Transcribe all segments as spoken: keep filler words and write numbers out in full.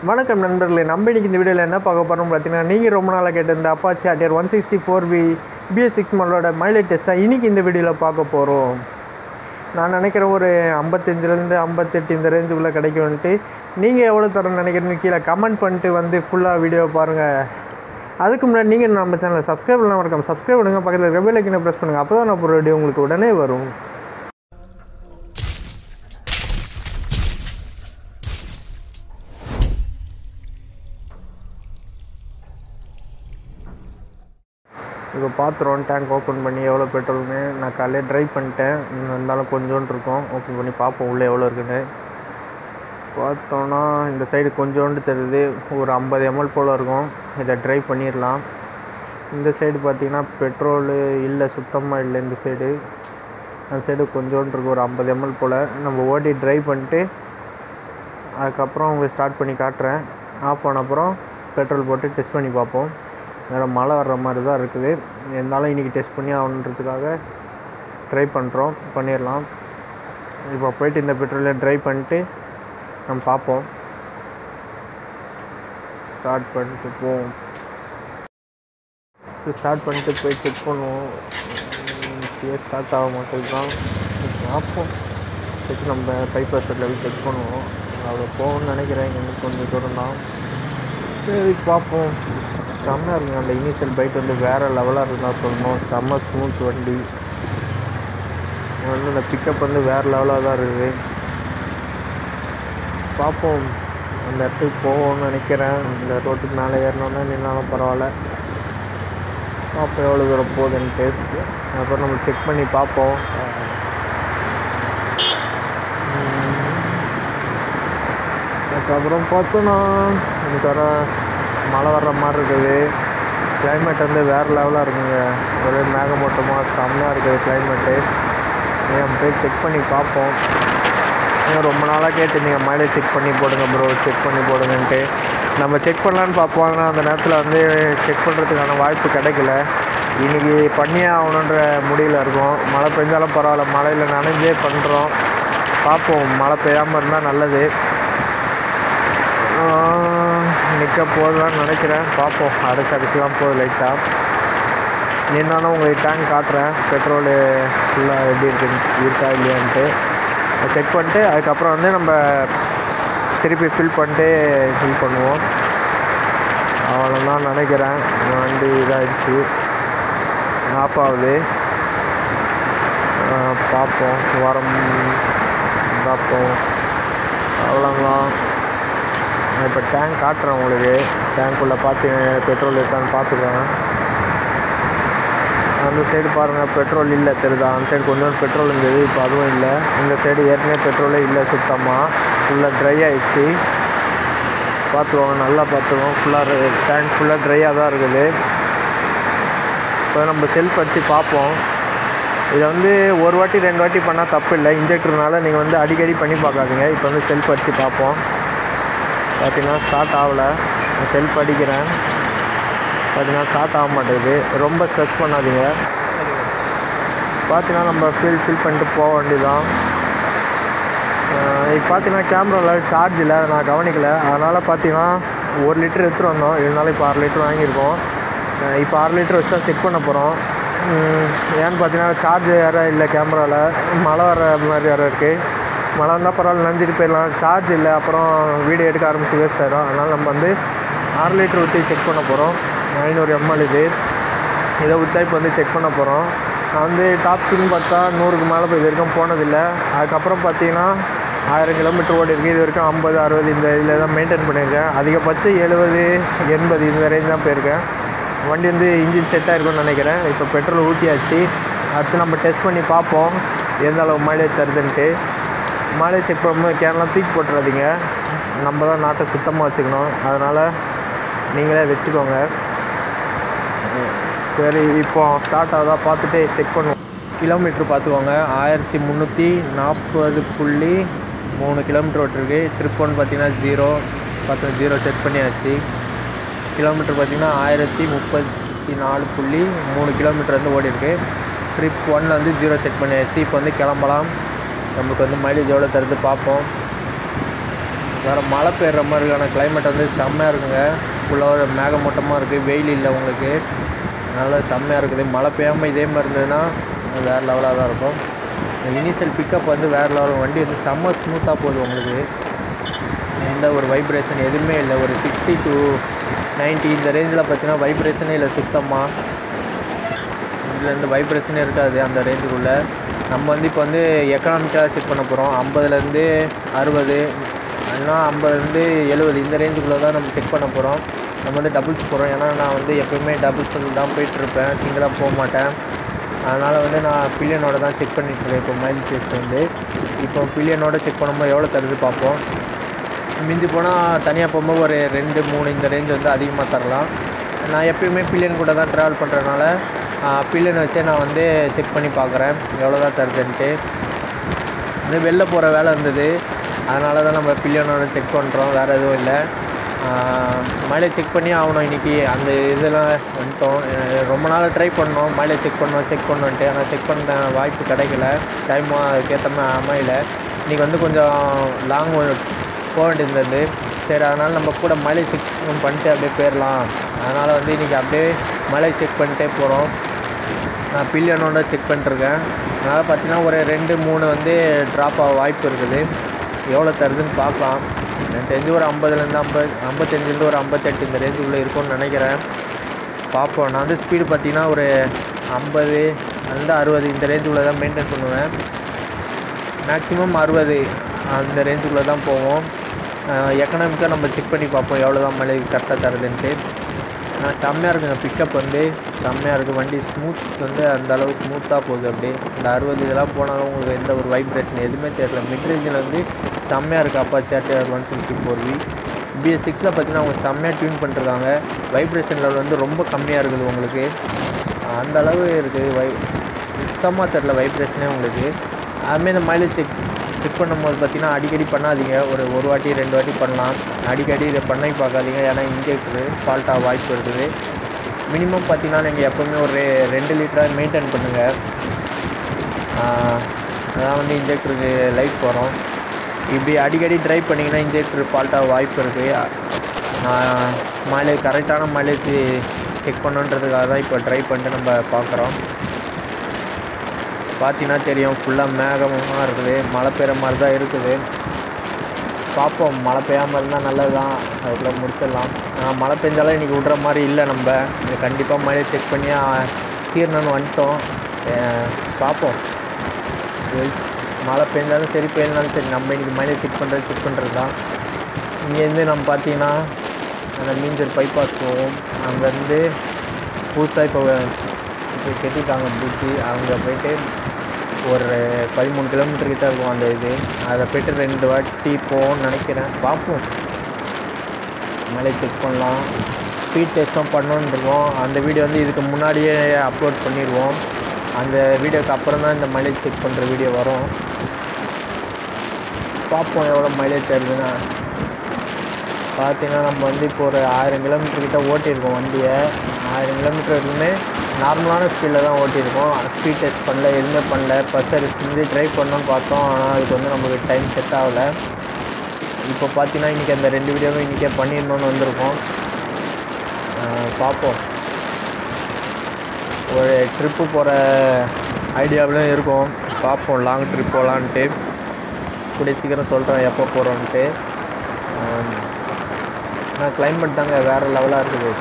வணக்கம் நண்பர்களே, நம்ம இன்றைக்கி இந்த வீடியோவில் என்ன பார்க்க போகிறோம் பார்த்தீங்கன்னா, நீங்கள் ரொம்ப நாளாக கேட்டிருந்த Apache R T R one sixty four B B S six மாடலோட மைலேஜ் டெஸ்ட்டாக இன்றைக்கி இந்த வீடியோவில் பார்க்க போகிறோம். நான் நினைக்கிறேன் ஒரு ஐம்பத்தஞ்சிலேருந்து ஐம்பத்தெட்டு இந்த ரேஞ்சுக்குள்ளே கிடைக்கும்ன்ட்டு. நீங்கள் எவ்வளோ தரேன்னு நினைக்கிறீங்க கீழே கமெண்ட் பண்ணிட்டு வந்து ஃபுல்லாக வீடியோ பாருங்கள். அதுக்கு முன்னாடி நீங்கள் நம்ம சேனலை சப்ஸ்கிரைப் பண்ணாமல் இருக்காமல் சப்ஸ்கிரைப் பண்ணுங்கள், பக்கத்தில் ரெபல் ஐக்கனை ப்ரெஸ் பண்ணுங்கள். அப்போ தான் நான் போகிற வீடியோ உங்களுக்கு உடனே வரும். இப்போ பார்த்துருவோம் டேங்க் ஓப்பன் பண்ணி எவ்வளோ பெட்ரோல்னு. நான் காலையில் ட்ரைவ் பண்ணிட்டேன், இருந்தாலும் கொஞ்சோண்டு இருக்கும். ஓப்பன் பண்ணி பார்ப்போம் உள்ளே எவ்வளோ இருக்குன்னு. பார்த்தோன்னா இந்த சைடு கொஞ்சோண்டு தெரியுது, ஒரு ஐம்பது எம்எல் போல் இருக்கும். இதை ட்ரைவ் பண்ணிடலாம். இந்த சைடு பார்த்திங்கன்னா பெட்ரோலு இல்லை, சுத்தமாக இல்லை. இந்த சைடு அந்த சைடு கொஞ்சோண்டு இருக்கும், ஒரு ஐம்பது எம்எல் போல். நம்ம ஓட்டி ட்ரைவ் பண்ணிட்டு அதுக்கப்புறம் உங்களுக்கு ஸ்டார்ட் பண்ணி காட்டுறேன். ஆஃப் ஆன அப்புறம் பெட்ரோல் போட்டு டெஸ்ட் பண்ணி பார்ப்போம். வேறு மழை வர்ற மாதிரி தான் இருக்குது, இருந்தாலும் இன்றைக்கி டெஸ்ட் பண்ணி ஆகணுன்றதுக்காக ட்ரை பண்ணுறோம். பண்ணிடலாம். இப்போ போய்ட்டு இந்த பெட்ரோலை ட்ரை பண்ணிட்டு நம்ம பார்ப்போம். ஸ்டார்ட் பண்ணிட்டு போவோம். ஸ்டார்ட் பண்ணிட்டு போய் செக் பண்ணுவோம். இப்போயே ஸ்டார்ட் ஆக மாட்டேங்குது தான். பார்ப்போம். செக் நம்ம பைப்பர் செட்டில் போய் செக் பண்ணுவோம். அவ்வளோ போகணும்னு நினைக்கிறேன், எங்களுக்கு கொஞ்சம் தூரம் தான். சரி பார்ப்போம். செம்மையாக இருக்குங்க. அந்த இனிஷியல் பைக் வந்து வேறு லெவலாக இருந்தால் சொல்லணும். செம்ம ஸ்மூத் வண்டி வந்து அந்த பிக்கப் வந்து வேறு லெவலாக தான் இருக்குது. பார்ப்போம். அந்த இடத்துக்கு போகணும்னு நினைக்கிறேன். இந்த ரோட்டுக்கு மேலே ஏறினோன்னா நின்னாலும் பரவாயில்ல. பார்ப்போம் எவ்வளோ தூரம் போகுதுன்ட்டு. அப்புறம் நம்ம செக் பண்ணி பார்ப்போம். அதுக்கப்புறம் பார்த்தோன்னா எனக்கு வர மழை வர்ற மாதிரி இருக்குது. கிளைமேட் வந்து வேறு லெவலாக இருக்குங்க. ஒரே மேகமூட்டமாக செம்மையாக இருக்குது கிளைமேட்டு. நம்ம போய் செக் பண்ணி பார்ப்போம். நீங்கள் ரொம்ப நாளாக கேட்டுருந்தீங்க மைலேஜ் செக் பண்ணி போடுங்க ப்ரோ, செக் பண்ணி போடுங்கன்ட்டு. நம்ம செக் பண்ணலான்னு பார்ப்போம். ஆனால் அந்த நேரத்தில் வந்து செக் பண்ணுறதுக்கான வாய்ப்பு கிடைக்கல. இன்றைக்கி பண்ணியே ஆகணுன்ற முடிவில் இருக்கும். மழை பெஞ்சாலும் பரவாயில்ல, மழையில் நனைஞ்சே பண்ணுறோம். பார்ப்போம். மழை பெய்யாமல் இருந்தால் நல்லது. நிற்க போதுதான்னு நினைக்கிறேன். பார்ப்போம். அடைச்சி அடைச்சி தான் போகுது லைட்டாக. நின்னாலும் உங்களுக்கு டேங்க் காட்டுறேன், பெட்ரோலு ஃபுல்லாக எப்படி இருக்கு இருக்கா இல்லையான்ட்டு செக் பண்ணிட்டு அதுக்கப்புறம் வந்து நம்ம திருப்பி ஃபில் பண்ணிட்டு ஃபில் பண்ணுவோம். அவ்வளோதான் நினைக்கிறேன். வண்டி இதாகிடுச்சு, ஆஃப் ஆகுது. பார்ப்போம் வரம் பார்ப்போம். அவ்வளோதான். இப்போ டேங்க் காட்டுறேன் உங்களுக்கு. டேங்க்குள்ளே பார்த்து பெட்ரோல் இருக்கான்னு பார்த்துக்கிறேன். அந்த சைடு பாருங்கள் பெட்ரோல் இல்லை தெரியுதா. அந்த சைடு கொஞ்சம் பெட்ரோல் இருந்தது, இப்போ அதுவும் இல்லை. இந்த சைடு ஏற்கனவே பெட்ரோலே இல்லை, சுத்தமாக ஃபுல்லாக ட்ரை ஆகிடுச்சு. பார்த்துக்கோங்க, நல்லா பார்த்துக்கோங்க. ஃபுல்லாக டேங்க் ஃபுல்லாக ட்ரையாக தான் இருக்குது. இப்போ நம்ம செல்ஃப் வச்சு பார்ப்போம். இதை வந்து ஒரு வாட்டி ரெண்டு வாட்டி பண்ணால் தப்பு இல்லை. இன்ஜெக்டர்னால நீங்கள் வந்து அடிக்கடி பண்ணி பார்க்காதீங்க. இப்போ வந்து செல்ஃப் வச்சு பார்ப்போம். பார்த்தீங்கன்னா ஸ்டார்ட் ஆகலை. செல்ஃப் அடிக்கிறேன், பார்த்தீங்கன்னா ஸ்டார்ட் ஆக மாட்டேங்குது. ரொம்ப ஸ்ட்ரெஸ் பண்ணாதீங்க. பார்த்தீங்கன்னா நம்ம ஃபில் ஃபில் பண்ணிட்டு போக வேண்டியதான். இப்போ பார்த்தீங்கன்னா கேமராவில் சார்ஜ் இல்லை, நான் கவனிக்கலை. அதனால் பார்த்தீங்கன்னா ஒரு லிட்டர் எடுத்துகிட்டு வந்தோம், இருந்தாலும் இப்போ ஆறு லிட்டர் வாங்கியிருக்கோம். இப்போ ஆறு லிட்டர் வச்சு தான் செக் பண்ண போகிறோம். ஏன்னு பார்த்தீங்கன்னா சார்ஜ் வேறு இல்லை கேமராவில். மழை வர மாதிரி வேறு இருக்குது. மழை வந்தால் பரவாயில்ல, நனைஞ்சிட்டு போயிடலாம். சார்ஜ் இல்லை, அப்புறம் வீடியோ எடுக்க ஆரம்பித்து வேஸ்ட் ஆகிடும். அதனால் நம்ம வந்து ஆறு லிட்டர் ஊற்றி செக் பண்ண போகிறோம். ஐநூறு எம்எல் இது. இதை ஊற்றா இப்போ வந்து செக் பண்ண போகிறோம். நான் வந்து டாப் ஸ்பீடுன்னு பார்த்தா நூறுக்கு மேலே இப்போ இது வரைக்கும் போனதில்லை. அதுக்கப்புறம் பார்த்தீங்கன்னா ஆயிரம் கிலோமீட்டர் ஓடி இருக்குது. இது வரைக்கும் ஐம்பது அறுபது இந்த இதில் தான் மெயின்டைன் பண்ணியிருக்கேன். அதிகபட்சம் எழுபது எண்பது இந்த ரேஞ்ச் தான் போயிருக்கேன். வண்டி வந்து இன்ஜின் செட்டாக இருக்குன்னு நினைக்கிறேன். இப்போ பெட்ரோல் ஊற்றியாச்சு. அடுத்து நம்ம டெஸ்ட் பண்ணி பார்ப்போம் எந்த அளவு மைலேஜ் தருதுன்ட்டு. மைலேஜ் செக் பண்ணும்போது கேனெலாம் தூக்கி போட்டுறாதீங்க. நம்ம தான் நாட்டை சுத்தமாக வச்சுக்கணும். அதனால் நீங்களே வச்சுக்கோங்க. சரி, இப்போ ஸ்டார்ட் ஆகுதா பார்த்துட்டு செக் பண்ணுவோம். கிலோமீட்ரு பார்த்துக்கோங்க. ஆயிரத்தி முந்நூற்றி நாற்பது புள்ளி மூணு கிலோமீட்டர் ஓட்டிருக்கு. ட்ரிப் ஒன் பார்த்திங்கன்னா ஜீரோ பார்த்து ஜீரோ செட் பண்ணியாச்சு. கிலோமீட்டர் பார்த்திங்கன்னா ஆயிரத்தி முப்பத்தி நாலு புள்ளி மூணு கிலோமீட்டர் வந்து ஓடி இருக்குது. ட்ரிப் ஒன்னில் வந்து ஜீரோ செட் பண்ணியாச்சு. இப்போ வந்து கிளம்பலாம். நமக்கு வந்து மைலேஜ் எவ்வளோ தருது பார்ப்போம். வேறு மழை பெய்கிற மாதிரியான கிளைமேட் வந்து செம்மையாக இருக்குங்க. ஃபுல்லாக மேகமூட்டமாக இருக்குது, வெயில் இல்லை உங்களுக்கு, நல்லா செம்மையாக இருக்குது. மழை பெய்யாமல் இதே மாதிரி இருந்ததுன்னா வேறு லெவலாக தான் இருக்கும். இனிஷியல் பிக்கப் வந்து வேறு லெவல், வண்டி வந்து செம்ம ஸ்மூத்தாக போகுது உங்களுக்கு. எந்த ஒரு வைப்ரேஷன் எதுவுமே இல்லை. ஒரு சிக்ஸ்டி டு நைன்ட்டி இந்த ரேஞ்சில் பார்த்தீங்கன்னா வைப்ரேஷனே இல்லை சுத்தமாக. இதில் இந்த வைப்ரேஷனே இருக்காது அந்த ரேஞ்சுக்குள்ளே. நம்ம வந்து இப்போ வந்து எக்கனாமிக்காக செக் பண்ண போகிறோம். ஐம்பதுலேருந்து அறுபது இல்லைனா ஐம்பதுலேருந்து எழுபது இந்த ரேஞ்சுக்குள்ளே தான் நம்ம செக் பண்ண போகிறோம். நம்ம வந்து டபுள்ஸ் போகிறோம். ஏன்னா நான் வந்து எப்போயுமே டபுள்ஸ் தான் போயிட்டுருப்பேன், சிங்கிளாக போக மாட்டேன். அதனால் வந்து நான் பில்லியனோட தான் செக் பண்ணிட்டுருக்கேன். இப்போ மைல் டெஸ்ட் வந்து இப்போ பில்லியனோட செக் பண்ணும்போது எவ்வளோ தருது பார்ப்போம். மிஞ்சி போனால் தனியாக போகும்போது ஒரு ரெண்டு மூணு இந்த ரேஞ்ச் வந்து அதிகமாக தரலாம். நான் எப்போயுமே பில்லியன் கூட தான் ட்ராவல் பண்ணுறதுனால பில்லியன் வச்சே நான் வந்து செக் பண்ணி பார்க்குறேன் எவ்வளோ தான் தருதுன்ட்டு. வந்து வெளில போகிற வேலை இருந்தது, அதனால தான் நம்ம பில்லியனோட செக் பண்ணுறோம், வேறு எதுவும் இல்லை. மைலேஜ் செக் பண்ணி ஆகணும் இன்றைக்கி. அந்த இதெல்லாம் வந்துட்டோம். ரொம்ப நாள் ட்ரை பண்ணோம், மைலேஜ் செக் பண்ணோம் செக் பண்ணோன்ட்டு. ஆனால் செக் பண்ண வாய்ப்பு கிடைக்கல, டைமும் அதுக்கேற்ற மாதிரி அமையல. இன்றைக்கி வந்து கொஞ்சம் லாங் போக வேண்டியிருந்தது. சரி, அதனால் நம்ம கூட மைலேஜ் செக் பண்ணிட்டு அப்படியே போயிடலாம். அதனால் வந்து இன்றைக்கி அப்படியே மைலேஜ் செக் பண்ணிட்டே போகிறோம். நான் பில்லியனோட செக் பண்ணிட்டுருக்கேன். அதனால் பார்த்தீங்கன்னா ஒரு ரெண்டு மூணு வந்து ட்ராப் ஆக வாய்ப்பு இருக்குது. எவ்வளோ தருதுன்னு பார்க்கலாம். எனக்கு தெரிஞ்சு ஒரு ஐம்பதுலேருந்து ஐம்பது ஐம்பத்தஞ்சிலேருந்து ஒரு ஐம்பத்தெட்டு இந்த ரேஞ்சுக்குள்ளே இருக்கும்னு நினைக்கிறேன். பார்ப்போம். நான் வந்து ஸ்பீடு பார்த்திங்கன்னா ஒரு ஐம்பது அந்த அறுபது இந்த ரேஞ்சுக்குள்ளே தான் மெயின்டைன் பண்ணுவேன். மேக்ஸிமம் அறுபது அந்த ரேஞ்சுக்குள்ளே தான் போவோம். எக்கனாமிக்காக நம்ம செக் பண்ணி பார்ப்போம் எவ்வளோ தான் மைலேஜ் கரெக்டாக தருதுன்ட்டு. செம்மையாக இருக்குங்க, பிக்கப் வந்து செம்மையாக இருக்குது. வண்டி ஸ்மூத் வந்து அந்தளவு ஸ்மூத்தாக போகுது. அப்படியே இந்த அறுபது இதெல்லாம் போனாலும் உங்களுக்கு எந்த ஒரு வைப்ரேஷன் எதுவுமே தெரியல. மிட் ரேஞ்சில் வந்து செம்மையாக இருக்குது. Apache R T R one sixty four V B S சிக்ஸில் பார்த்தீங்கன்னா அவங்க செம்மையாக டியூன் பண்ணிருக்காங்க. வைப்ரேஷன் லெவல் வந்து ரொம்ப கம்மியாக இருக்குது உங்களுக்கு. அந்த அளவு இருக்குது, வை சுத்தமாக தெரில வைப்ரேஷனே உங்களுக்கு. அதுமாரி இந்த மைலேஜ் செக் செக் பண்ணும்போது பார்த்தீங்கன்னா அடிக்கடி பண்ணாதீங்க. ஒரு ஒரு வாட்டி ரெண்டு வாட்டி பண்ணலாம், அடிக்கடி இதை பண்ணி பார்க்காதீங்க. ஏன்னா இன்ஜெக்டரு ஃபால்ட்டாக வாய்ப்பு இருக்குது. மினிமம் பார்த்தீங்கன்னா நீங்கள் எப்போவுமே ஒரு ரெண்டு லிட்டராக மெயின்டைன் பண்ணுங்கள். அதான் வந்து இன்ஜெக்டருக்கு லைஃப் வரும். இப்படி அடிக்கடி ட்ரைவ் பண்ணிங்கன்னா இன்ஜெக்டர் ஃபால்ட்டாக வாய்ப்பு இருக்குது. நான் மைலேஜ் கரெக்டான மைலேஜ் செக் பண்ணுன்றதுக்காக தான் இப்போ ட்ரை பண்ணிட்டு நம்ம பார்க்குறோம். பார்த்தீங்கன்னா தெரியும், ஃபுல்லாக மேகமாக இருக்குது, மழை பெய்கிற மாதிரி தான் இருக்குது. பார்ப்போம், மழை பெய்யாமல் இருந்தால் நல்லது தான், அதுக்குள்ளே முடிச்சிடலாம். மழை பெஞ்சாலும் இன்றைக்கி விட்ற மாதிரி இல்லை. நம்ம கண்டிப்பாக மைலேஜ் செக் பண்ணி தீரணுன்னு வந்துட்டோம். பார்ப்போம், மழை பெஞ்சாலும் சரி பெய்யலனாலும் சரி, நம்ம இன்றைக்கி மைலேஜ் செக் பண்ணுறது செக் பண்ணுறது தான். இங்கேருந்து நம்ம பார்த்தீங்கன்னா அந்த மீஞ்சர் பைபாஸ் போவோம். அங்கேருந்து புதுசாக இப்போ இப்போ கட்டிட்டாங்க பிரிட்ஜி. அங்கே போய்ட்டு ஒரு பதிமூணு கிலோமீட்டர் கிட்டே இருக்கும் அந்த இது. அதை போய்ட்டு ரெண்டு வாட்டி போவோம்னு நினைக்கிறேன். பார்ப்போம், மைலேஜ் செக் பண்ணலாம். ஸ்பீட் டெஸ்ட்டும் பண்ணணுன்னு இருக்கோம். அந்த வீடியோ வந்து இதுக்கு முன்னாடியே அப்லோட் பண்ணிடுவோம். அந்த வீடியோக்கு அப்புறம் தான் இந்த மைலேஜ் செக் பண்ணுற வீடியோ வரும். பார்ப்போம் எவ்வளோ மைலேஜ் தருதுன்னா. பார்த்தீங்கன்னா நம்ம வந்து இப்போ ஒரு ஆயிரம் கிலோமீட்டர் கிட்டே ஓட்டியிருக்கோம் வண்டியை. ஆயிரம் கிலோமீட்டர் எதுவுமே நார்மலான ஸ்பீடில் தான் ஓட்டியிருக்கோம். ஸ்பீட் டெஸ்ட் பண்ணல, எதுவுமே பண்ணல. ஃபஸ்ட் சர்வீஸ் வந்து ட்ரை பண்ணோன்னு பார்த்தோம், ஆனால் அதுக்கு வந்து நம்மளுக்கு டைம் செட் ஆகலை. இப்போ பார்த்தீங்கன்னா இன்றைக்கி அந்த ரெண்டு வீடியோவும் இன்றைக்கே பண்ணிடணுன்னு வந்திருக்கோம். பார்ப்போம், ஒரு ட்ரிப்பு போகிற ஐடியாவிலும் இருக்கும். பார்ப்போம், லாங் ட்ரிப் போகலான்ட்டு. கூடிய சீக்கிரம் சொல்கிறேன் எப்போ போகிறோன்ட்டு. ஆனால் கிளைமேட் தாங்க வேறு லெவலாக இருக்குது.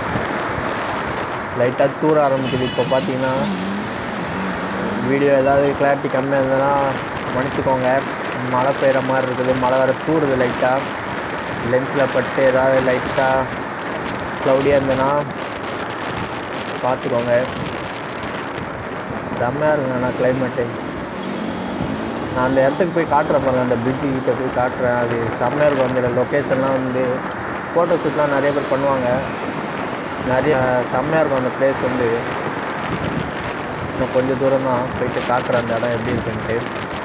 லைட்டாக தூர ஆரம்பிக்குது. இப்போ பார்த்தீங்கன்னா வீடியோ ஏதாவது கிளாரிட்டி கம்மியாக இருந்ததுன்னா மன்னிச்சுக்கோங்க. மழை பெய்கிற மாதிரி இருக்குது, மழை வேறு தூருது லைட்டாக. லென்ஸில் பட்டு ஏதாவது லைட்டாக க்ளவுடியாக இருந்ததுன்னா பார்த்துக்கோங்க. செம்மையாக இருக்குங்க ஆனால் கிளைமேட்டு. நான் அந்த இடத்துக்கு போய் காட்டுறேன் பாருங்கள், அந்த பிரிட்ஜு கிட்டே போய் காட்டுறேன். அது செம்மையாக இருக்கும். அந்த லொக்கேஷன்லாம் வந்து ஃபோட்டோ ஷூட்லாம் நிறைய பேர் பண்ணுவாங்க. நிறைய செம்மையாக இருக்கும் அந்த பிளேஸ் வந்து. இன்னும் கொஞ்சம் தூரம் தான் போயிட்டு காட்டுறேன் அந்த இடம் எப்படி இருக்குன்ட்டு.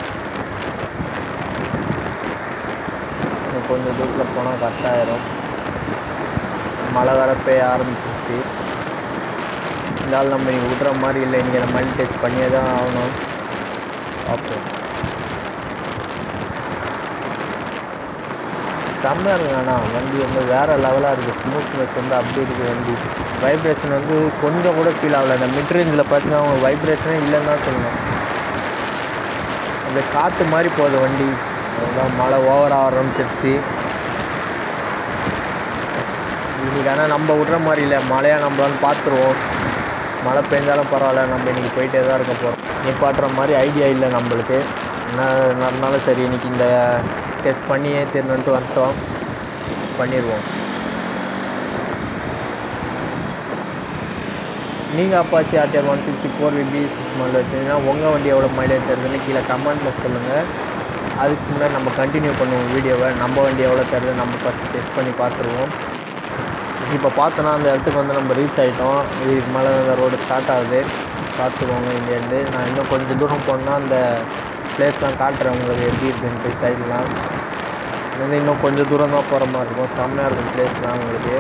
இன்னும் கொஞ்சம் தூரத்தில் போனால் கரெக்டாகிடும். மழை வர பெய்ய ஆரம்பிச்சிருச்சு. இருந்தாலும் நம்ம இன்றைக்கி விட்ற மாதிரி இல்லை. இன்றைக்கி நம்ம மைண்ட் டெஸ்ட் பண்ணியே தான் ஆகணும். பார்ப்போம். செம்மையாக இருக்குங்க. ஆனால் வண்டி வந்து வேறு லெவலாக இருக்குது. ஸ்மூத்னஸ் வந்து அப்படி இருக்குது வண்டி. வைப்ரேஷன் வந்து கொஞ்சம் கூட ஃபீல் ஆகலை. அந்த மிட் ரேஞ்சில் பார்த்தீங்கன்னா அவங்க வைப்ரேஷனே இல்லைன்னு தான் சொல்லணும். அந்த காற்று மாதிரி போகுது வண்டி. அதுதான் மழை ஓவராக ஆரம்பிச்சிருச்சு இன்றைக்கி. ஆனால் நம்ம விட்ற மாதிரி இல்லை, மழையாக நம்ம வந்து பார்த்துருவோம். மழை பெஞ்சாலும் பரவாயில்ல, நம்ம இன்றைக்கி போயிட்டே தான் இருக்க போகிறோம். நிப்பாட்டுற மாதிரி ஐடியா இல்லை நம்மளுக்கு. என்ன நடந்தாலும் சரி, இன்றைக்கி இந்த டெஸ்ட் பண்ணியே திருநன்ட்டு வந்துட்டோம், பண்ணிடுவோம். நீங்கள் Apache RTR one sixty four B six model வச்சிங்கன்னா உங்கள் வண்டி எவ்வளோ மைலேஜ் தருதுன்னு கீழே கமெண்ட்டில் சொல்லுங்கள். அதுக்கு முன்னாடி நம்ம கண்டினியூ பண்ணுவோம் வீடியோவை. நம்ம வண்டி எவ்வளோ தருது நம்ம ஃபஸ்ட்டு டெஸ்ட் பண்ணி பார்த்துருவோம். இப்போ பார்த்தோன்னா அந்த இடத்துக்கு வந்து நம்ம ரீச் ஆகிட்டோம். இதுக்கு மேலே அந்த ரோடு ஸ்டார்ட் ஆகுது, பார்த்துக்கோங்க. இங்கேருந்து நான் இன்னும் கொஞ்சம் தூரம் போனால் அந்த பிளேஸ்லாம் காட்டுறேன் உங்களுக்கு எப்படி இருக்குன்ட்டு. சைட்லாம் வந்து இன்னும் கொஞ்சம் தூரம் தான் போகிற மாதிரி இருக்கும். செம்மையாக இருக்கும் பிளேஸ்லாம் உங்களுக்கு.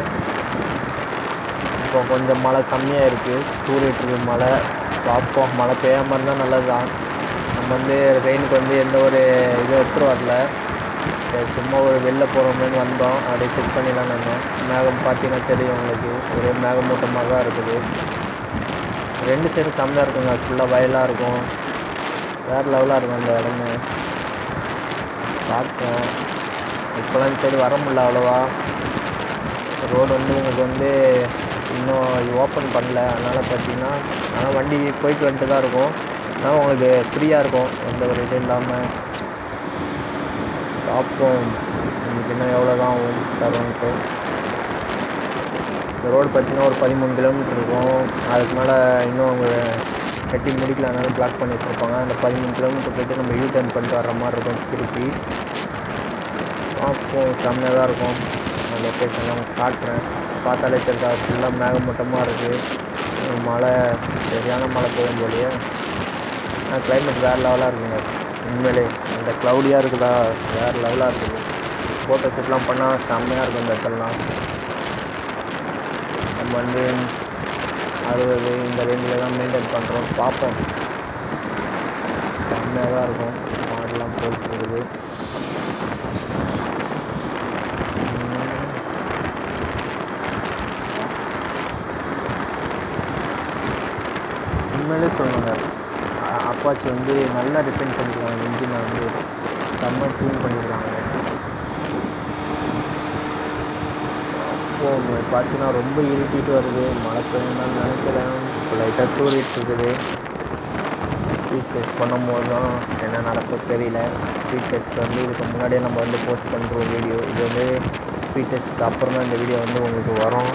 இப்போ கொஞ்சம் மழை கம்மியாக இருக்குது, தூரிட்டு மழை. பார்ப்போம், மழை பெய்யாமல் இருந்தால் நல்லது தான். நம்ம வந்து ரெயினுக்கு வந்து எந்த ஒரு இதுவும் எடுத்துகிட்டு வரல, சும்மா ஒரு வெளில போகிறோம்னு வந்தோம். அப்படியே செக் பண்ணிடலாம். வந்தோம். மேகம் பார்த்தீங்கன்னா தெரியும் உங்களுக்கு, ஒரே மேகமூட்டமாக தான் இருக்குது. ரெண்டு சைடும் செம்மையாக இருக்குங்க. ஃபுல்லாக வயலாக இருக்கும், வேறு லெவலாக இருக்கும் அந்த இடமே. பார்த்தோம். இப்போலாம் இந்த சைடு வர முடியல அவ்வளோவா. ரோடு வந்து உங்களுக்கு வந்து இன்னும் ஓப்பன் பண்ணல. அதனால் பார்த்தீங்கன்னா ஆனால் வண்டி போயிட்டு வந்துட்டு தான் இருக்கும். ஆனால் உங்களுக்கு ஃப்ரீயாக இருக்கும், எந்த ஒரு இது இல்லாமல். பார்ப்போம் இன்னைக்கு இன்னும் எவ்வளோ தான் ஆகும் தருவோன்ட்டு. இந்த ரோடு பார்த்திங்கன்னா ஒரு பதிமூணு கிலோமீட்டர் இருக்கும். அதுக்கு மேலே இன்னும் அவங்க கட்டி முடிக்கல, அதனால பிளாக் பண்ணி வச்சுருப்பாங்க. அந்த பதிமூணு கிலோமீட்டர் போய்ட்டு நம்ம யூ டர்ன் பண்ணிட்டு வர்ற மாதிரி இருக்கும் திருப்பி. பார்ப்போம், செம்மையாக தான் இருக்கும். அந்த லொக்கேஷன்லாம் காட்டுறேன். பார்த்தாலே தெரியுதா, ஃபுல்லாக மேகமூட்டமாக இருக்குது. மழை சரியான மழை பெய்யும் போலியே. ஆனால் கிளைமேட் வேறு லெவலாக இருக்குங்க உண்மையிலே. அந்த க்ளவுடியாக இருக்குதா, வேறு லெவலாக இருக்குது. ஃபோட்டோ ஷூட்லாம் பண்ணால் செம்மையாக இருக்கும் இந்த இடத்துலலாம். நம்ம வந்து அறுபது இந்த ரேஞ்சில் தான் மெயின்டைன் பண்ணுறோம். பார்ப்போம், செம்மையாக தான் இருக்கும். மாடெலாம் போயிட்டு இருக்குது. உண்மையிலே சொல்லுங்க, அப்பாச்சி வந்து நல்லா ரிப்பேர் பண்ணிக்கிறாங்க. இன்ஜினை வந்து செம்ம க்ளீன் பண்ணிக்கிறாங்க. அப்போது பார்த்தீங்கன்னா ரொம்ப இருட்டிட்டு வருது. மழை பெய்யணும்னு நினைக்கிறேன். இப்போ லைட்டாக தூரிட்டு இருக்குது. ஸ்பீட் டெஸ்ட் பண்ணும்போது தான் என்ன நடக்கும் தெரியல. ஸ்பீட் டெஸ்ட் வந்து இதுக்கு முன்னாடியே நம்ம வந்து போஸ்ட் பண்ணுறோம் வீடியோ. இது வந்து ஸ்பீட் டெஸ்ட்டுக்கு அப்புறம் தான் இந்த வீடியோ வந்து உங்களுக்கு வரும்.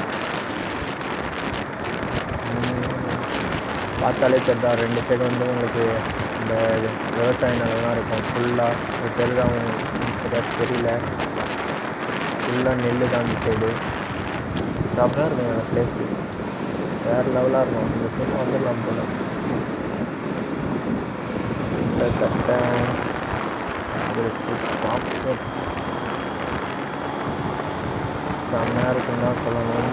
பார்த்தாலே தெரிதா, ரெண்டு சைடு வந்து உங்களுக்கு இந்த விவசாய நிலம்லாம் இருக்கும். ஃபுல்லாக தெரியுதா உங்களுக்கு சரியாக தெரியல. ஃபுல்லாக நெல் தான் இந்த சைடு. செம்மையாக இருக்கும் அந்த பிளேஸு, வேறு லெவலாக இருக்கும். இந்த சைடு வந்துடலாம் போல. கிட்டத்தட்ட பார்ப்போம், செம்மையாக இருக்குன்னு தான் சொல்லணும்.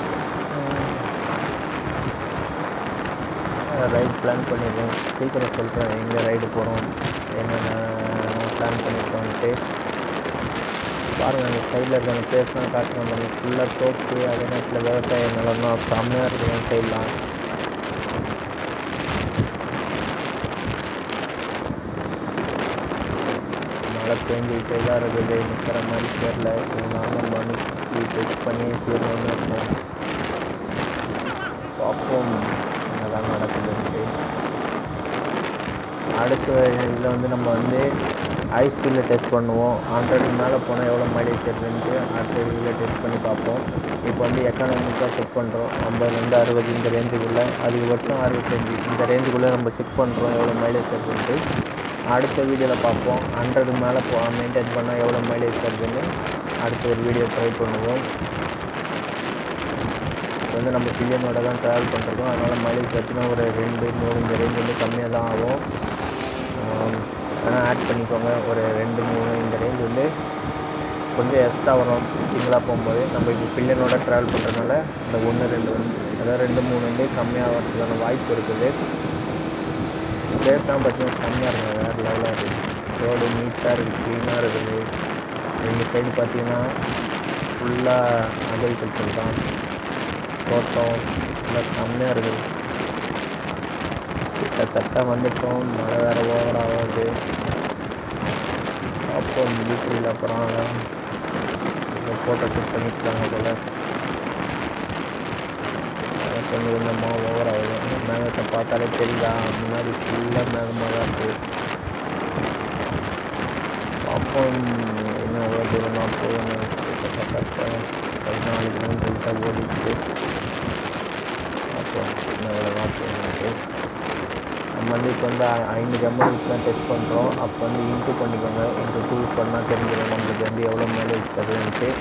ரைடு பிளான் பண்ணிடுவோம். சீக்கிரம் சொல்கிறேன் எங்கே ரைடு போகிறோம், என்னென்ன பிளான் பண்ணியிருக்கோன்ட்டு. பாருங்கள், அந்த சைடில் இருக்க அந்த பிளேஸ்லாம் காட்டுறோம். நம்ம ஃபுல்லாக தோப்பு, அதே நேரத்தில் விவசாய நிலம்னா செம்மையாக இருக்குது அந்த சைட்லாம். மழை பெஞ்சிக்கிட்டே தான் இருக்குது, நிற்கிற மாதிரி தெரியல. இதனால் நம்ம வந்து டெஸ்ட் பண்ணி தீர்மானம் இருக்கோம். பார்ப்போம் என்னதான் நடக்குதுன்ட்டு. அடுத்த இதில் வந்து நம்ம வந்து ஹை ஸ்பீடில் டெஸ்ட் பண்ணுவோம். ஹண்ட்ரடுக்கு மேலே போனால் எவ்வளோ மைலேஜ் தருதுன்ட்டு அடுத்த இதில் டெஸ்ட் பண்ணி பார்ப்போம். இப்போ வந்து எக்கானமிக்காக செக் பண்ணுறோம். ஐம்பதுலேருந்து அறுபது இந்த ரேஞ்சுக்குள்ளே, அதிகபட்சம் அறுபத்தஞ்சி இந்த ரேஞ்சுக்குள்ளே நம்ம செக் பண்ணுறோம் எவ்வளோ மைலேஜ் தருதுன்ட்டு. அடுத்த வீடியோவில் பார்ப்போம். ஹண்ட்ரடுக்கு மேலே போ மெயின்டைன் பண்ணால் எவ்வளோ மைலேஜ் தருதுன்னு அடுத்த ஒரு வீடியோ ட்ரை பண்ணுவோம். வந்து நம்ம பில்லியனோட தான் ட்ராவல் பண்ணுறோம். அதனால் மைலேஜ் பார்த்தீங்கன்னா ஒரு ரெண்டு மூணு இந்த ரேஞ்ச் வந்து கம்மியாக தான் ஆகும். ஆனால் ஆட் பண்ணிக்கோங்க, ஒரு ரெண்டு மூணு இந்த ரேஞ்ச் வந்து கொஞ்சம் எக்ஸ்ட்ரா வரும் சிங்கிளாக போகும்போது. நம்ம இப்போ பில்லியனோட ட்ராவல் பண்ணுறதுனால இந்த ஒன்று ரெண்டு வந்து அதாவது ரெண்டு மூணு வந்து கம்மியாக வரதுக்கான வாய்ப்பு இருக்குது. பிளேஸ்லாம் பார்த்தீங்கன்னா செம்மையாக இருக்கும், வேறு லெவலாக இருக்குது. ரோடு நீட்டாக இருக்குது, க்ளீனாக இருக்குது. ரெண்டு சைடு பார்த்தீங்கன்னா ஃபுல்லாக அக்ரிகல்ச்சர் தான், தோட்டம் எல்லாம் செம்மையாக இருக்குது. கிட்டத்தட்ட வந்துட்டோம். மழை வேறு ஓவர் ஆகாது. அப்போ வீட்டில் அப்புறம் ஃபோட்டோ ஷூட் பண்ணிட்டுருக்காங்க போல். கொஞ்சம் கொஞ்சமாக ஓவர் ஆகுது. மேகத்தை பார்த்தாலே தெரியுதா, முன்னாடி ஃபுல்லாக மேகமாக தான் இருக்குது. அப்போ இன்னும் எவ்வளோ தூரம் தான் போகணும். கிட்டத்தட்ட பதினாலு கிலோமீட்டர் கிட்ட ஓடிட்டு அப்போ இன்னும் எவ்வளோ தான் போகணுன்ட்டு நம்ம வந்து இப்போ வந்து ஐநூறு எம்எல்க்கு தான் டெஸ்ட் பண்ணுறோம். அப்போ வந்து இன்ட்டு பண்ணிக்கோங்க. இன்ட்டு டூ பண்ணால் தெரிஞ்சிடும் நம்மளுக்கு வந்து எவ்வளோ மைலேஜ் தருதுன்ட்டு.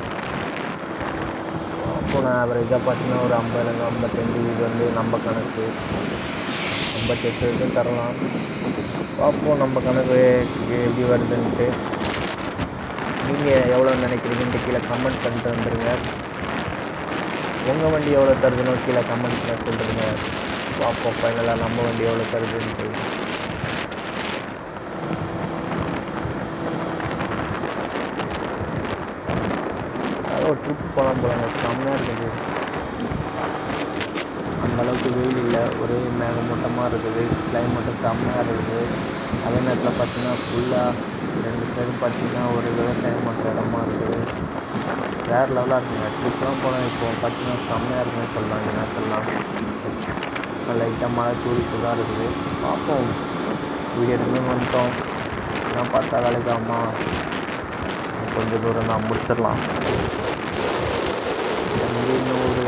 அப்போ நான் ஆவரேஜாக பார்த்தீங்கன்னா ஒரு ஐம்பதுலேருந்து ஐம்பத்தஞ்சு, இது வந்து நம்ம கணக்கு ஐம்பத்தெட்டு வரைக்கும் தரலாம். பார்ப்போம் நம்ம கணக்கு எப்படி வருதுன்ட்டு. நீங்கள் எவ்வளோ நினைக்கிறீங்கன்ட்டு கீழே கமெண்ட் பண்ணிட்டு வந்துடுங்க. உங்கள் வண்டி எவ்வளோ தருதுன்னு கீழே கமெண்ட்டில் சொல்லுங்க. பார்ப்போம் ஃபைனலாக நம்ம வண்டி எவ்வளோ தருதுன்ட்டு. ஒரு ட்ரிப் போகலாம் போகிறாங்க. செம்மையாக இருக்குது. அந்தளவுக்கு வெயில் இல்லை, ஒரே மேகமூட்டமாக இருக்குது. கிளைமேட்டும் செம்மையாக இருக்குது. அதே நேரத்தில் பார்த்திங்கன்னா ஃபுல்லாக ரெண்டு சைடும் பார்த்திங்கன்னா ஒரு விவசாயம் பண்ணுற இடமா இருக்குது. வேறு லெவலாக இருக்குங்க. ட்ரிப்லாம் போனால் இப்போது பார்த்திங்கன்னா செம்மையாக இருக்குன்னு சொல்லலாம். இந்த நேரத்துலாம் லைட்டாக மழை தூரிட்டு தான் இருக்குது. பார்ப்போம். வீடியோ எடுத்து வந்துட்டோம். நான் பார்த்தா வேலைக்காமா கொஞ்சம் தூரம் தான் முடிச்சிடலாம். இன்னும் ஒரு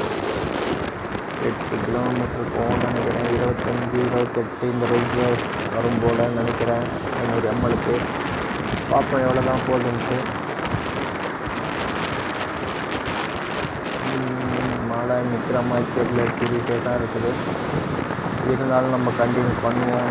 எட்டு கிலோமீட்டர் போகணும்னு நினைக்கிறேன். இருபத்தஞ்சி இருபத்தெட்டு இந்த ரேஞ்சில் வரும் போல் நினைக்கிறேன். ஐநூறு எம்எல்க்கு பார்ப்போம் எவ்வளோ தான் போகுதுன்ட்டு. மழை நிற்கிற மாதிரி தெரியல, கூடிகிட்டே தான் இருக்குது. இருந்தாலும் நம்ம கண்டினியூ பண்ணுவோம்.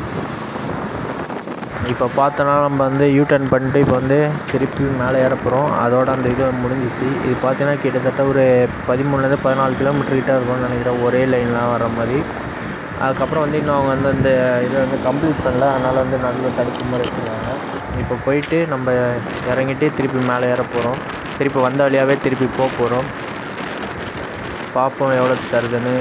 இப்போ பார்த்தோன்னா நம்ம வந்து யூ டர்ன் பண்ணிட்டு இப்போ வந்து திருப்பி மேலே ஏறப்போகிறோம். அதோட அந்த இது முடிஞ்சிச்சு. இது பார்த்தீங்கன்னா கிட்டத்தட்ட ஒரு பதிமூணுலேருந்து பதினாலு கிலோமீட்டர் கிட்ட இருக்கும்னு நினைக்கிறேன், ஒரே லைன்லாம் வர மாதிரி. அதுக்கப்புறம் வந்து இன்னும் அவங்க வந்து அந்த இதை வந்து கம்ப்ளீட் பண்ணல, அதனால் வந்து நடுவில் தடுப்பு மாதிரி வச்சுருக்காங்க. இப்போ போயிட்டு நம்ம இறங்கிட்டு திருப்பி மேலே ஏற போகிறோம். திருப்பி வந்த வழியாகவே திருப்பி போக போகிறோம். பார்ப்போம் எவ்வளோ தருதுன்னு.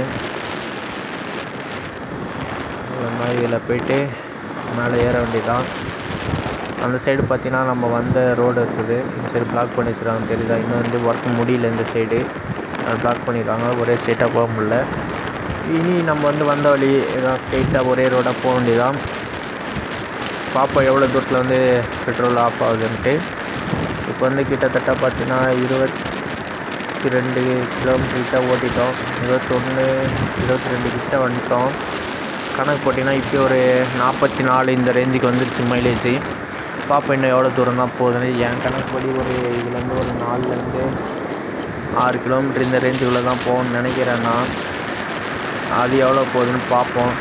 இந்த மாதிரி இதில் போயிட்டு மேலே ஏற வேண்டியதான். அந்த சைடு பார்த்திங்கன்னா நம்ம வந்த ரோடு இருக்குது. இந்த சைடு பிளாக் பண்ணி வச்சுருக்காங்க, தெரியுதா? இன்னும் வந்து ஒர்க் முடியல. இந்த சைடு அது பிளாக் பண்ணியிருக்காங்க, ஒரே ஸ்ட்ரெயிட்டாக போக முடியல. இனி நம்ம வந்து வந்த வழி ஏதாவது ஸ்ட்ரெயிட்டாக ஒரே ரோடாக போக வேண்டியதான். பார்ப்போம் எவ்வளோ தூரத்தில் வந்து பெட்ரோல் ஆஃப் ஆகுதுன்ட்டு. இப்போ வந்து கிட்டத்தட்ட பார்த்திங்கன்னா இருபத்தி ரெண்டு கிலோமீட்டர் கிட்ட ஓட்டிட்டோம். இருபத்தொன்று இருபத்தி ரெண்டு கிட்ட வந்துட்டோம். கணக்கு போட்டிங்கன்னா இப்போ ஒரு நாற்பத்தி நாலு இந்த ரேஞ்சுக்கு வந்துருச்சு மைலேஜ். பார்ப்போம் இன்னும் எவ்வளோ தூரம் தான் போகுதுன்னு. என் கணக்குப்படி ஒரு இதுலேருந்து ஒரு நாலுலேருந்து ஆறு கிலோமீட்டர் இந்த ரேஞ்சுக்குள்ளே தான் போகணும்னு நினைக்கிறேன் நான். அது எவ்வளோ போகுதுன்னு பார்ப்போம்.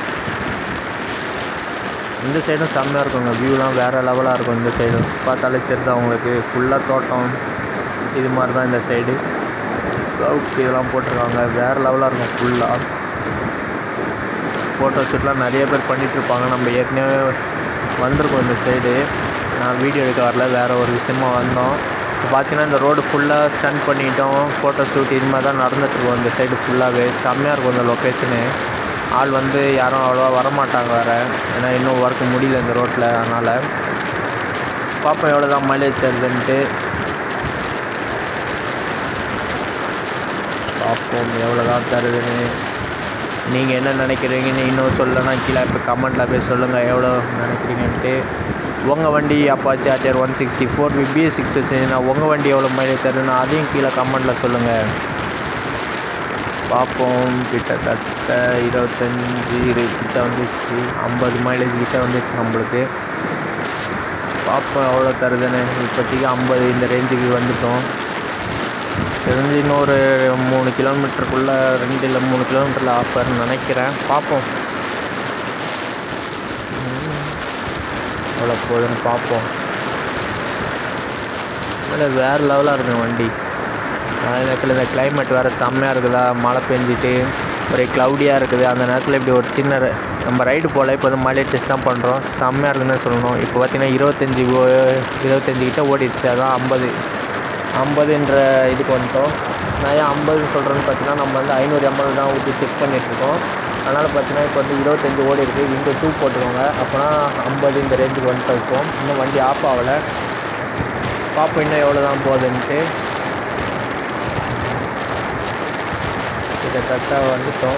இந்த சைடும் செம்மையாக இருக்குங்க, வியூலாம் வேறு லெவலாக இருக்கும். இந்த சைடும் பார்த்தாலே தெரியுது அவங்களுக்கு, ஃபுல்லாக தோட்டம் இது மாதிரி தான் இந்த சைடு. சவுக்கு இதெல்லாம் போட்டிருக்காங்க, வேறு லெவலாக இருக்கும். ஃபுல்லாக ஃபோட்டோ ஷூட்லாம் நிறைய பேர் பண்ணிகிட்ருப்பாங்க. நம்ம ஏற்கனவே வந்திருக்கோம் இந்த சைடு. நான் வீடியோ எடுக்க வரல, வேறு ஒரு விஷயமா வந்தோம். இப்போ பார்த்தீங்கன்னா இந்த ரோடு ஃபுல்லாக ஸ்டன் பண்ணிட்டோம். ஃபோட்டோ ஷூட் இது மாதிரி தான் நடந்துகிட்ருக்கோம் இந்த சைடு ஃபுல்லாகவே. செம்மையாக இருக்கும் இந்த லொக்கேஷனு. ஆள் வந்து யாரும் அவ்வளோவா வரமாட்டாங்க வேறு, ஏன்னா இன்னும் ஒர்க் முடியல இந்த ரோட்டில். அதனால் பார்ப்போம் எவ்வளோ தான் மைலேஜ் தருதுன்ட்டு. பார்ப்போம் எவ்வளோ தான் தருதுன்னு. நீங்கள் என்ன நினைக்கிறீங்கன்னு இன்னும் சொல்லனா கீழே இப்போ கமெண்ட்டில் போய் சொல்லுங்கள் எவ்வளோ நினைக்கிறீங்கன்ட்டு. உங்கள் வண்டி Apache R T R one sixty four B S six வச்சுருந்தீங்கன்னா உங்கள் வண்டி எவ்வளோ மைலேஜ் தருதுன்னா அதையும் கீழே கமெண்ட்டில் சொல்லுங்கள். பார்ப்போம். கிட்டத்தட்ட இருபத்தஞ்சி கிட்ட வந்துடுச்சு, ஐம்பது மைலேஜ் கிட்ட வந்துடுச்சு நம்மளுக்கு. பார்ப்போம் எவ்வளோ தருதுன்னு. இப்போதைக்கு ஐம்பது இந்த ரேஞ்சுக்கு வந்துட்டோம். தெரிஞ்சு இன்னொரு மூணு கிலோமீட்டருக்குள்ளே ரெண்டு இல்லை மூணு கிலோமீட்டரில் ஆஃபர்னு நினைக்கிறேன். பார்ப்போம் எவ்வளோ போகுதுன்னு பார்ப்போம். ஆனால் வேறு லெவலாக இருக்கும் வண்டி. அதே நேரத்தில் இந்த கிளைமேட் வேறு செம்மையாக இருக்குதா, மழை பெஞ்சிட்டு ஒரே க்ளவுடியாக இருக்குது. அந்த நேரத்தில் இப்படி ஒரு சின்ன நம்ம ரைடு போல் இப்போ வந்து மைலேஜ் டெஸ்ட் தான் பண்ணுறோம். செம்மையாக இருக்குதுன்னு சொல்லணும். இப்போ பார்த்திங்கன்னா இருபத்தஞ்சி இருபத்தஞ்சி கிட்ட ஓடிடுச்சு. அதான் ஐம்பது ஐம்பதுன்ற இதுக்கு வந்துட்டோம். நான் ஏன் ஐம்பதுன்னு சொல்கிறேன்னு பார்த்தீங்கன்னா, நம்ம வந்து ஐநூறு எம்எல் தான் ஊற்றி செக் பண்ணிகிட்ருக்கோம். அதனால் பார்த்தீங்கன்னா இப்போ வந்து இருபத்தஞ்சி ஓடி இருக்குது. இங்கே டூ போட்டுக்கோங்க. அப்போனா ஐம்பது இந்த ரேஞ்சுக்கு வந்துட்டு இருக்கும். இன்னும் வண்டி ஆஃப் ஆகலை. பார்ப்போம் இன்னும் எவ்வளோ தான் போகுதுன்ட்டு. கிட்டத்தட்ட வந்துட்டோம்.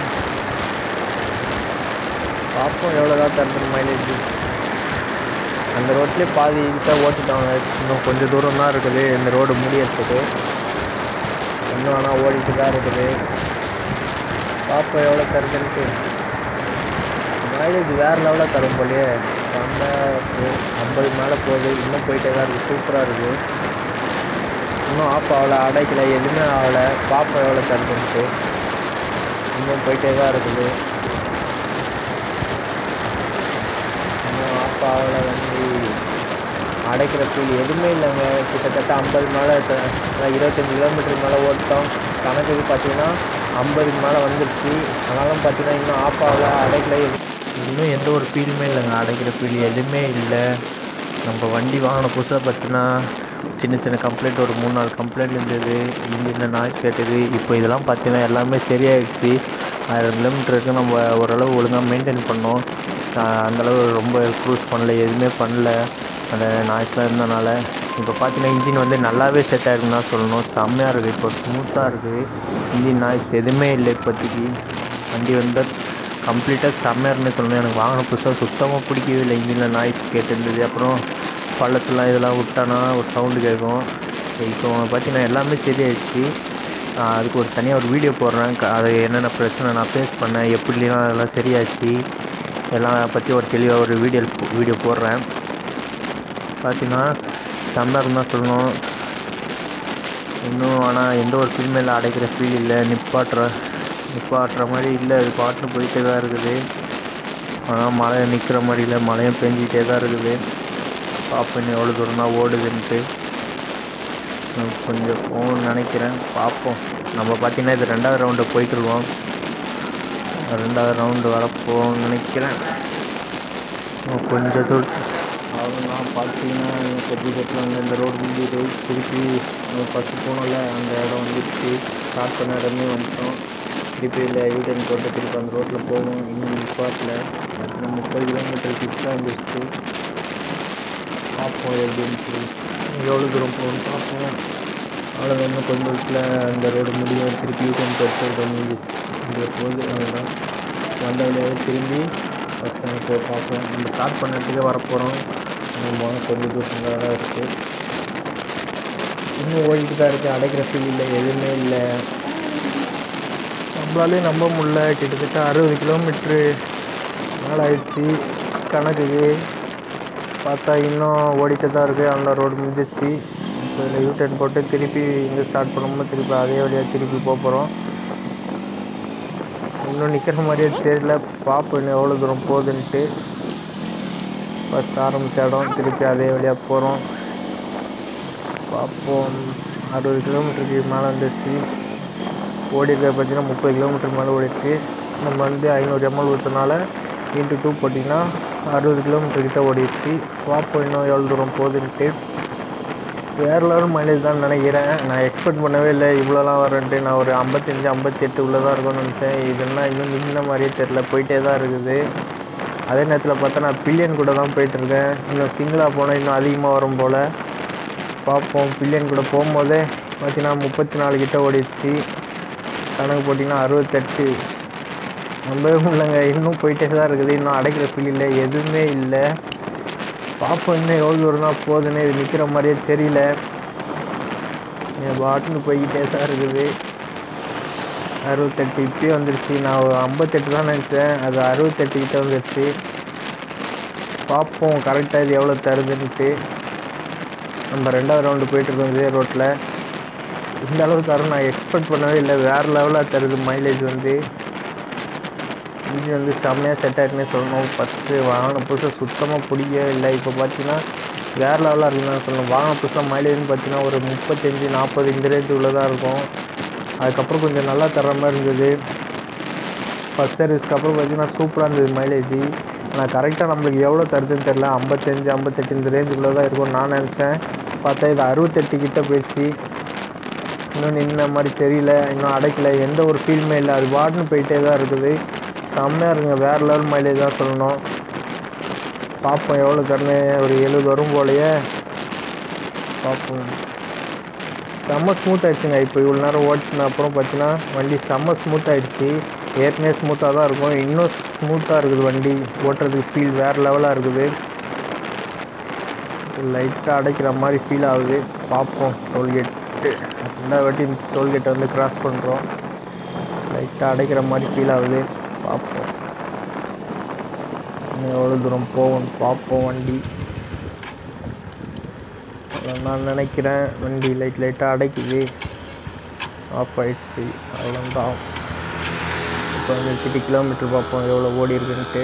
பார்ப்போம் எவ்வளோ தான் தருது மைலேஜ். அந்த ரோட்லேயே பாதி கிட்ட ஓட்டிட்டாங்க. இன்னும் கொஞ்சம் தூரம் தான் இருக்குது இந்த ரோடு முடியறதுக்கு. இன்னும் ஆனால் ஓடிட்டு தான் இருக்குது. பார்ப்போம் எவ்வளோ தருதுன்ட்டு. மைலேஜ் வேறு லெவலில் தரும் போலையே. செம்மையாக ஐம்பது மேலே போகுது. இன்னும் போயிட்டே தான் இருக்குது. சூப்பராக இருக்குது. இன்னும் ஆஃப் ஆகலை, அடைக்கலை, எதுவுமே ஆகலை. பார்ப்போம் எவ்வளோ தருதுன்ட்டு. இன்னும் போயிட்டே தான் இருக்குது. இன்னும் ஆஃப் ஆகலை. வண்டி அடைக்கிற ஃபீல் எதுவுமே இல்லைங்க. கிட்டத்தட்ட ஐம்பது மேலே இருபத்தஞ்சி கிலோமீட்டருக்கு மேலே ஓட்டோம். கணக்குக்கு பார்த்தீங்கன்னா ஐம்பதுக்கு மேலே வந்துடுச்சு. ஆனாலும் பார்த்தீங்கன்னா இன்னும் ஆஃப் ஆகலை, அடைக்கலை, இன்னும் எந்த ஒரு ஃபீலுமே இல்லைங்க. அடைக்கிற ஃபீல் எதுவுமே இல்லை. நம்ம வண்டி வாங்கின புதுசாக பார்த்தீங்கன்னா சின்ன சின்ன கம்ப்ளைண்ட், ஒரு மூணு நாலு கம்ப்ளைண்ட் இருந்தது. இன்ஜினில் நாய்ஸ் கேட்டது. இப்போ இதெல்லாம் பார்த்தீங்கன்னா எல்லாமே சரியாயிடுச்சு. ஆயிரம் கிலோமீட்டருக்கு நம்ம ஓரளவு ஒழுங்காக மெயின்டைன் பண்ணோம். அந்தளவு ரொம்ப க்ரூஸ் பண்ணல, எதுவுமே பண்ணல அந்த நாய்ஸ்லாம் இருந்தனால. இப்போ பார்த்தீங்கன்னா இன்ஜின் வந்து நல்லாவே செட் ஆகிருக்குன்னு தான் சொல்லணும். செம்மையாக இருக்குது. இப்போ ஸ்மூத்தாக இருக்குது. இன்ஜின் நாய்ஸ் எதுவுமே இல்லை இப்போதைக்கு. வண்டி வந்து கம்ப்ளீட்டாக செம்மையாருன்னு சொல்லணும். எனக்கு வாங்கின புதுசாக சுத்தமாக பிடிக்கவே இல்லை. இன்ஜினில் நாய்ஸ் கேட்டுருந்தது. அப்புறம் பள்ளத்துலாம் இதெல்லாம் விட்டானா ஒரு சவுண்டு கேட்கும். இப்போ பார்த்தீங்கன்னா எல்லாமே சரியாயிடுச்சு. அதுக்கு ஒரு தனியாக ஒரு வீடியோ போடுறேன். அது என்னென்ன பிரச்சனை நான் ஃபேஸ் பண்ணேன், எப்படிலாம் அதெல்லாம் சரியாச்சு எல்லாம் பற்றி ஒரு தெளிவாக ஒரு வீடியோ வீடியோ போடுறேன். பார்த்தீங்கன்னா செம்மையாக தான் சொல்லணும். இன்னும் ஆனால் எந்த ஒரு ஃபீல்மேல அடைக்கிற ஃபீல் இல்லை. நிப்பாட்டுற நிப்பாட்டுற மாதிரி இல்லை. அது பாட்டுன்னு போயிட்டே தான் இருக்குது. ஆனால் மழை நிற்கிற மாதிரி இல்லை. மழையும் பெஞ்சிக்கிட்டே தான் இருக்குது. பார்ப்போம் எவ்வளோ தூரம் தான் ஓடுதுன்ட்டு. கொஞ்சம் போகணும்னு நினைக்கிறேன். பார்ப்போம். நம்ம பார்த்திங்கன்னா இது ரெண்டாவது ரவுண்டு போயிட்டுருக்கோம். ரெண்டாவது ரவுண்டு வரப்போன்னு நினைக்கிறேன். கொஞ்சம் தூரம் அவ்வளோதான். பார்த்தீங்கன்னா கொட்டி கட்டில் இந்த ரோடு முடியுது. திருப்பி ஃபஸ்ட்டு போனோம்ல அந்த இடம் வந்துடுச்சு. ஸ்டார்ட் பண்ண இடமே வந்துட்டோம். திருப்பி இல்லை யூட்டன் போட்டு திருப்பி அந்த ரோட்டில் போகணும். இன்னும் நிப்பாட்டில் பார்த்தீங்கன்னா முப்பது கிலோமீட்டர் கிட்ட வந்துடுச்சு. பார்ப்போம் எப்படின்ட்டு எவ்வளோ தூரம் போகணும்னு பார்ப்போம். அவ்வளோ இன்னும் கொஞ்சம் தூரத்தில் அந்த ரோடு முடியும். திருப்பி யூட்டன் போட்டு முடிஞ்சிச்சு. இங்கே போகுது அதுதான் வந்த வழியாகவே திரும்பி ஃபஸ்ட் டைம் போய் பார்ப்போம். நம்ம ஸ்டார்ட் பண்ணுறதுக்கே வரப்போகிறோம். நம்ம கொஞ்சம் தூரம் தான் இருக்குது. இன்னும் ஓடிட்டு தான் இருக்குது. அடைக்கிற ஃபீல் இல்லை, எதுவுமே இல்லை. நம்மளாலே நம்ப முடியல. கிட்டத்தட்ட அறுபது கிலோமீட்ரு மேலே ஆயிடுச்சு கணக்குக்கு பார்த்தா. இன்னும் ஓடிட்டு தான் இருக்குது. அந்த ரோடு முடிஞ்சிச்சு. இப்போ இதில் யூட்டன் போட்டு திருப்பி இங்கே ஸ்டார்ட் பண்ணோம்னா திருப்பி அதே வழியாக திருப்பி போக போகிறோம். இன்னும் நிற்கிற மாதிரியே தெரியல. பார்ப்போம் இன்னும் எவ்வளோ தூரம் போகுதுன்ட்டு. ஃபஸ்ட் ஆரம்பித்த இடம் திருப்பி அதே வழியாக போகிறோம். பார்ப்போம். அறுபது கிலோமீட்டருக்கு மேலே வந்துடுச்சு. ஓடிருக்க பார்த்தீங்கன்னா முப்பது கிலோமீட்டருக்கு மேலே ஓடிடுச்சு. நம்ம வந்து ஐநூறு எம்எல் ஊற்றுனால இன்ட்டு டூ போட்டிங்கன்னா அறுபது கிலோமீட்டர் கிட்ட ஓடிடுச்சு. பார்ப்போம் இன்னும் எவ்வளோ தூரம் போகுதுன்ட்டு. வேறு லெவல் மைலேஜ் தான் நினைக்கிறேன். நான் எக்ஸ்பெக்ட் பண்ணவே இல்லை இவ்வளோலாம் வரேன்ட்டு. நான் ஒரு ஐம்பத்தஞ்சு ஐம்பத்தி எட்டு உள்ளே தான் இருக்கும்னு நினச்சேன். இதுன்னா இன்னும் நின்ன மாதிரியே தெரில, போயிட்டே தான் இருக்குது. அதே நேரத்தில் பார்த்தா நான் பில்லியன் கூட தான் போயிட்டுருக்கேன். இன்னும் சிங்கிளாக போனால் இன்னும் அதிகமாக வரும் போல். பார்ப்போம். பில்லியன் கூட போகும்போதே பார்த்தீங்கன்னா முப்பத்தி நாலு கிட்ட ஓடிடுச்சு. கணக்கு போட்டிங்கன்னா அறுபத்தெட்டு. நம்பவே முடியலங்க. இன்னும் போயிட்டே தான் இருக்குது. இன்னும் அடைக்கிற ஃபீல் இல்லை, எதுவுமே இல்லை. பார்ப்போம் இன்னும் எவ்வளோ தூரம் தான் போகுதுன்னு. இது நிற்கிற மாதிரியே தெரியல. என் பாட்டுன்னு போய்கிட்டே தான் இருக்குது. அறுபத்தெட்டு இப்பயே வந்துடுச்சு. நான் ஒரு ஐம்பத்தெட்டு தான் நினச்சேன். அது அறுபத்தெட்டு கிட்ட வந்துடுச்சு. பார்ப்போம் கரெக்டாக இது எவ்வளோ தருதுன்ட்டு. நம்ம ரெண்டாவது ரவுண்டு போயிட்டுருக்கோம் இதே ரோட்டில். இந்த அளவுக்கு தரும் நான் எக்ஸ்பெக்ட் பண்ணவே இல்லை. வேறு லெவலாக தருது மைலேஜ் வந்து. இன்ஜின் வந்து செம்மையாக செட் ஆகிட்டுனே சொல்லணும். ஃபஸ்ட்டு வாங்கின புதுசாக சுத்தமாக பிடிக்கவே இல்லை. இப்போ பார்த்தீங்கன்னா வேறு லெவலாக இருக்குன்னு தான் சொல்லணும். வாங்கின புதுசாக மைலேஜ்னு பார்த்தீங்கன்னா ஒரு முப்பத்தஞ்சு நாற்பது இந்த ரேஞ்சு உள்ளதாக இருக்கும். அதுக்கப்புறம் கொஞ்சம் நல்லா தர்ற மாதிரி இருந்தது. ஃபஸ்ட் சர்வீஸ்க்கு அப்புறம் பார்த்தீங்கன்னா சூப்பராக இருந்தது மைலேஜ். ஆனால் கரெக்டாக நம்மளுக்கு எவ்வளோ தருதுன்னு தெரில. ஐம்பத்தஞ்சு ஐம்பத்தெட்டு இந்த ரேஞ்சுக்குள்ளே தான் இருக்கும்னு நான் நினச்சேன். பார்த்தா இது அறுபத்தெட்டு கிட்ட போயிடுச்சு. இன்னும் நின்ன மாதிரி தெரியல, இன்னும் அடைக்கல, எந்த ஒரு ஃபீலுமே இல்லை. அது வாட்னு போயிட்டே தான் இருக்குது. செம்மையாக இருக்குங்க, வேறு லெவல் மைலேஜ் தான் சொல்லணும். பார்ப்போம் எவ்வளோ தரணும். ஒரு எழுபது வரும் போலையே, பார்ப்போம். செம்ம ஸ்மூத் ஆகிடுச்சுங்க. இப்போ இவ்வளோ நேரம் ஓட்டின அப்புறம் பார்த்தீங்கன்னா வண்டி செம்ம ஸ்மூத் ஆகிடுச்சு. ஏற்கனவே ஸ்மூத்தாக தான் இருக்கும், இன்னும் ஸ்மூத்தாக இருக்குது வண்டி. ஓட்டுறதுக்கு ஃபீல் வேறு லெவலாக இருக்குது. லைட்டாக அடைக்கிற மாதிரி ஃபீல் ஆகுது. பார்ப்போம். டோல்கேட்டு இந்த வாட்டி டோல்கேட்டை வந்து கிராஸ் பண்ணுறோம். லைட்டாக அடைக்கிற மாதிரி ஃபீல் ஆகுது. பார்ப்போம் இன்னும் எவ்வளோ தூரம் போவோம் பார்ப்போம். வண்டி நான் நினைக்கிறேன் வண்டி லைட் லைட்டாக அடைக்குது. ஆஃப் ஆகிடுச்சு, அவ்வளோதான். இப்போ வந்து எட்டு கிலோமீட்டர் பார்ப்போம் எவ்வளோ ஓடி இருக்குன்ட்டு.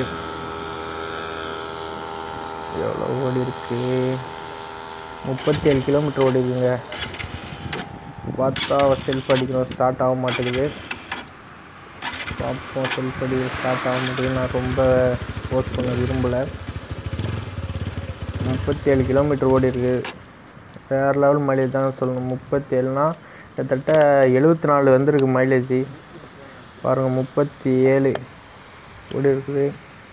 எவ்வளோ ஓடி இருக்கு, முப்பத்தி ஏழு கிலோமீட்டர் ஓடி இருக்குங்க. பார்த்தா செல்ஃப் அடிக்கணும், ஸ்டார்ட் ஆக மாட்டேங்குது. பார்ப்போம். செல்ஃப் அடிக்க ஸ்டார்ட் ஆக மாட்டேங்குது. நான் ரொம்ப போஸ்ட் பண்ண விரும்பலை. முப்பத்தி ஏழு கிலோமீட்டர் ஓடி இருக்குது. வேறு லெவல் மைலேஜ் தான் சொல்லணும். முப்பத்தி ஏழுனா கிட்டத்தட்ட எழுபத்தி நாலு வந்துருக்கு மைலேஜ். பாருங்கள், முப்பத்தி ஏழு ஓடி இருக்குது.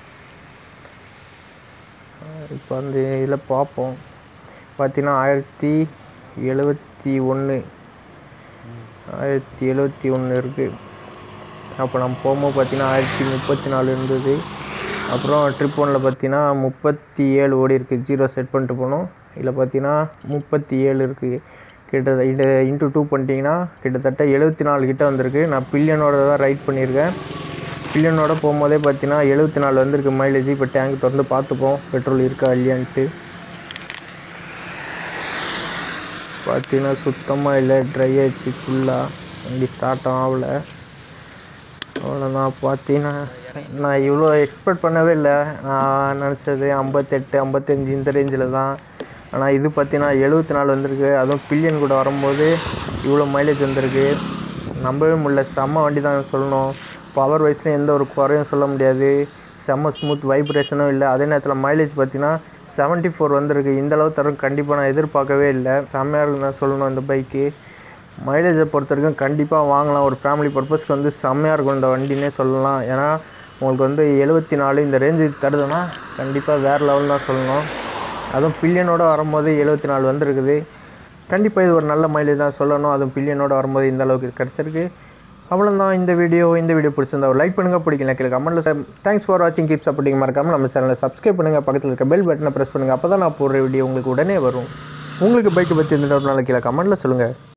இப்போ அந்த இதில் பார்ப்போம். பார்த்தீங்கன்னா ஆயிரத்தி எழுபத்தி ஒன்று ஆயிரத்தி எழுபத்தி ஒன்று இருக்குது. அப்போ நம்ம போகும்போது பார்த்தீங்கன்னா ஆயிரத்தி முப்பத்தி நாலு இருந்தது. அப்புறம் ட்ரிப் ஒன்றில் பார்த்தீங்கன்னா முப்பத்தி ஏழு ஓடி இருக்குது. ஜீரோ செட் பண்ணிட்டு போனோம். இதில் பார்த்தீங்கன்னா முப்பத்தி ஏழு இருக்குது. கிட்ட இது இன்ட்டு டூ பண்ணிட்டீங்கன்னா கிட்டத்தட்ட எழுபத்தி நாலு கிட்ட வந்திருக்கு. நான் பில்லியனோட தான் ரைட் பண்ணியிருக்கேன். பில்லியனோட போகும்போதே பார்த்தீங்கன்னா எழுபத்தி நாலு வந்திருக்கு மைலேஜ். இப்போ டேங்க் திறந்து பார்த்துப்போம் பெட்ரோல் இருக்கா இல்லையான்ட்டு. பார்த்தீங்கன்னா சுத்தமாக இல்லை, ட்ரை ஆகிடுச்சு ஃபுல்லாக. வண்டி ஸ்டார்ட் ஆகலை. அவ்வளோதான். பார்த்தீங்கன்னா நான் இவ்வளோ எக்ஸ்பெக்ட் பண்ணவே இல்லை. நான் நினச்சது ஐம்பத்தெட்டு ஐம்பத்தஞ்சு இந்த ரேஞ்சில் தான். ஆனால் இது பார்த்தீங்கன்னா எழுபத்தி நாலு வந்திருக்கு. அதுவும் பில்லியன் கூட வரும்போது இவ்வளோ மைலேஜ் வந்திருக்கு. நம்பவே முடியல. செம்ம வண்டி தான் சொல்லணும். பவர் வைஸ்லையும் எந்த ஒரு குறையும் சொல்ல முடியாது. செம்ம ஸ்மூத், வைப்ரேஷனும் இல்லை. அதே நேரத்தில் மைலேஜ் பார்த்தீங்கன்னா செவன்ட்டி ஃபோர் வந்திருக்கு. இந்தளவு தரும் கண்டிப்பாக நான் எதிர்பார்க்கவே இல்லை. செம்மையாக இருக்குன்னு தான் சொல்லணும். இந்த பைக்கு மைலேஜை பொறுத்த வரைக்கும் கண்டிப்பாக வாங்கலாம். ஒரு ஃபேமிலி பர்பஸ்க்கு வந்து செம்மையாக இருக்கும் இந்த வண்டினே சொல்லலாம். ஏன்னா உங்களுக்கு வந்து எழுபத்தி நாலு இந்த ரேஞ்சு தருதுன்னா கண்டிப்பாக வேறு லெவல் தான் சொல்லணும். அதுவும் பில்லியனோடு வரும்போது எழுபத்தி நாலு வந்துருக்குது. கண்டிப்பாக இது ஒரு நல்ல மைலேஜ் தான் சொல்லணும். அதுவும் பில்லியனோடு வரும்போது இந்த அளவுக்கு கிடச்சிருக்கு. அவ்வளோதான் இந்த வீடியோ. இந்த வீடியோ பிடிச்சிருந்தா ஒரு லைக் பண்ணுங்கள், பிடிக்கல கீழே கமெண்ட்டில். தேங்க்ஸ் ஃபார் வாட்சிங். Keep supporting. மறக்காமல் நம்ம சேனலை சப்ஸ்கிரைப் பண்ணுங்கள். பக்கத்தில் இருக்க பெல் பட்டனை ப்ரெஸ் பண்ணுங்கள். அப்போ தான் நான் போடுற வீடியோ உங்களுக்கு உடனே வரும். உங்களுக்கு பைக்கை பற்றி இந்த ஒரு நாள் கீழே கமெண்ட்டில் சொல்லுங்கள்.